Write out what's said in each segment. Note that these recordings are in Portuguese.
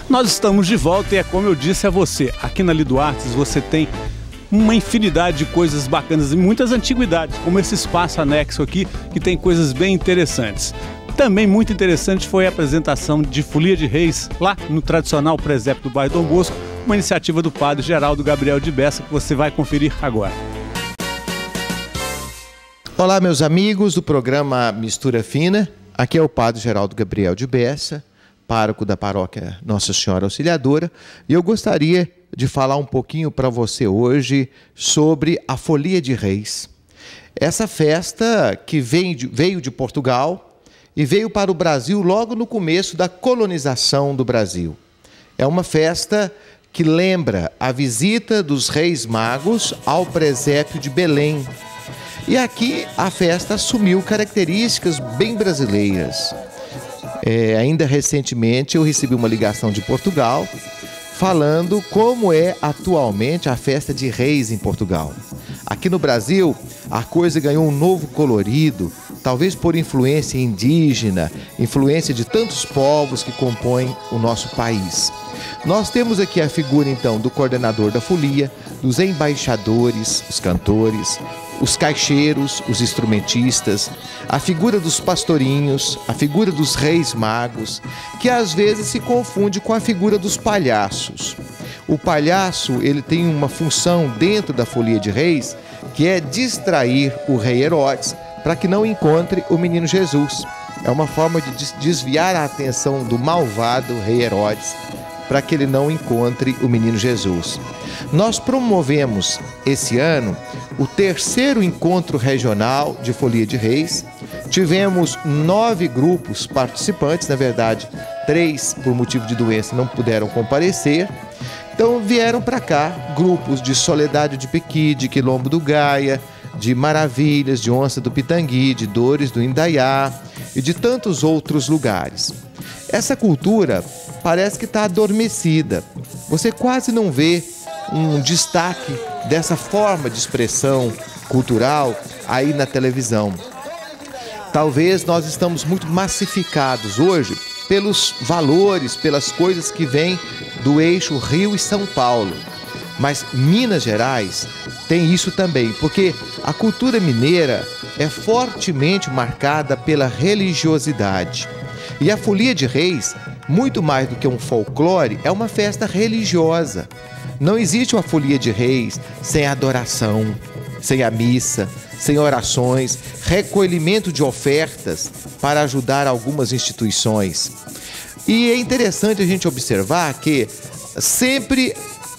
Nós estamos de volta e é como eu disse a você, aqui na Lido Artes você tem uma infinidade de coisas bacanas e muitas antiguidades, como esse espaço anexo aqui, que tem coisas bem interessantes. Também muito interessante foi a apresentação de Folia de Reis, lá no tradicional presépio do bairro Dom Bosco, uma iniciativa do padre Geraldo Gabriel de Bessa, que você vai conferir agora. Olá, meus amigos do programa Mistura Fina, aqui é o padre Geraldo Gabriel de Bessa, pároco da paróquia Nossa Senhora Auxiliadora, e eu gostaria de falar um pouquinho para você hoje sobre a Folia de Reis. Essa festa que veio de Portugal e veio para o Brasil logo no começo da colonização do Brasil. É uma festa que lembra a visita dos Reis Magos ao presépio de Belém. E aqui a festa assumiu características bem brasileiras. Ainda recentemente eu recebi uma ligação de Portugal falando como é atualmente a festa de Reis em Portugal. Aqui no Brasil a coisa ganhou um novo colorido, talvez por influência indígena, influência de tantos povos que compõem o nosso país. Nós temos aqui a figura então do coordenador da folia, dos embaixadores, os cantores, os caixeiros, os instrumentistas, a figura dos pastorinhos, a figura dos reis magos, que às vezes se confunde com a figura dos palhaços. O palhaço, ele tem uma função dentro da Folia de Reis, que é distrair o rei Herodes para que não encontre o menino Jesus. É uma forma de desviar a atenção do malvado rei Herodes para que ele não encontre o menino Jesus. Nós promovemos esse ano o 3º encontro regional de Folia de Reis. Tivemos 9 grupos participantes, na verdade 3 por motivo de doença não puderam comparecer. Então vieram para cá grupos de Soledade de Pequi, de Quilombo do Gaia, de Maravilhas, de Onça do Pitangui, de Dores do Indaiá e de tantos outros lugares. Essa cultura parece que está adormecida. Você quase não vê um destaque dessa forma de expressão cultural aí na televisão. Talvez nós estamos muito massificados hoje pelos valores, pelas coisas que vêm do eixo Rio e São Paulo. Mas Minas Gerais tem isso também, porque a cultura mineira é fortemente marcada pela religiosidade. E a Folia de Reis, muito mais do que um folclore, é uma festa religiosa. Não existe uma Folia de Reis sem adoração, sem a missa, sem orações, recolhimento de ofertas para ajudar algumas instituições. E é interessante a gente observar que sempre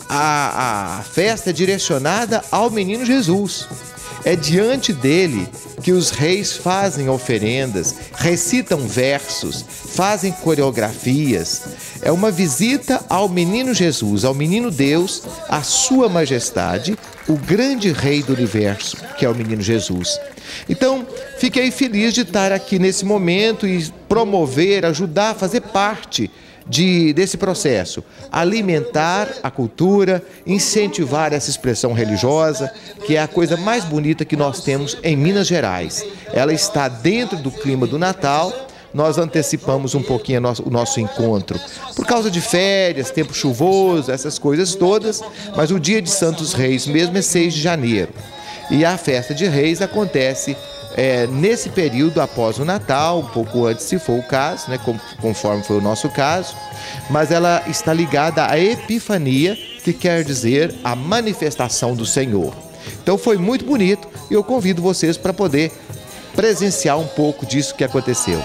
a festa é direcionada ao menino Jesus. É diante dele que os reis fazem oferendas, recitam versos, fazem coreografias. É uma visita ao menino Jesus, ao menino Deus, à sua majestade, o grande rei do universo, que é o menino Jesus. Então, fiquei feliz de estar aqui nesse momento e promover, ajudar, fazer parte desse processo, alimentar a cultura, incentivar essa expressão religiosa, que é a coisa mais bonita que nós temos em Minas Gerais. Ela está dentro do clima do Natal. Nós antecipamos um pouquinho o nosso encontro por causa de férias, tempo chuvoso, essas coisas todas, mas o dia de Santos Reis mesmo é 6 de janeiro. E a festa de Reis acontece nesse período após o Natal, um pouco antes se for o caso, né, conforme foi o nosso caso, mas ela está ligada à Epifania, que quer dizer a manifestação do Senhor. Então foi muito bonito e eu convido vocês para poder presenciar um pouco disso que aconteceu.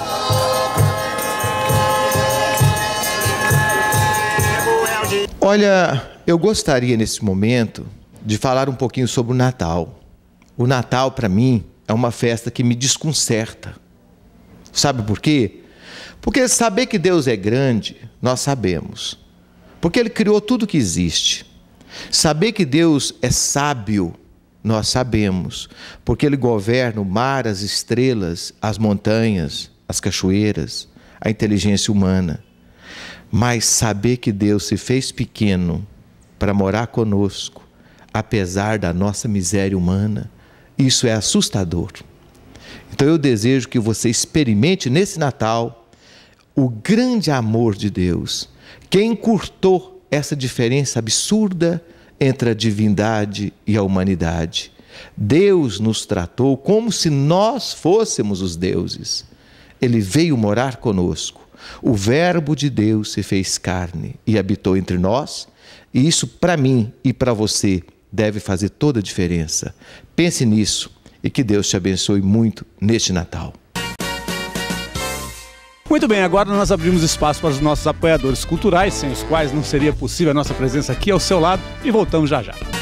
Olha, eu gostaria nesse momento de falar um pouquinho sobre o Natal. O Natal, para mim, é uma festa que me desconcerta. Sabe por quê? Porque saber que Deus é grande, nós sabemos. Porque Ele criou tudo que existe. Saber que Deus é sábio, nós sabemos. Porque Ele governa o mar, as estrelas, as montanhas, as cachoeiras, a inteligência humana. Mas saber que Deus se fez pequeno para morar conosco, apesar da nossa miséria humana, isso é assustador. Então eu desejo que você experimente nesse Natal o grande amor de Deus, Quem encurtou essa diferença absurda entre a divindade e a humanidade? Deus nos tratou como se nós fôssemos os deuses. Ele veio morar conosco. O Verbo de Deus se fez carne e habitou entre nós. E isso, para mim e para você, deve fazer toda a diferença. Pense nisso e que Deus te abençoe muito neste Natal. Muito bem, agora nós abrimos espaço para os nossos apoiadores culturais, sem os quais não seria possível a nossa presença aqui ao seu lado, e voltamos já já.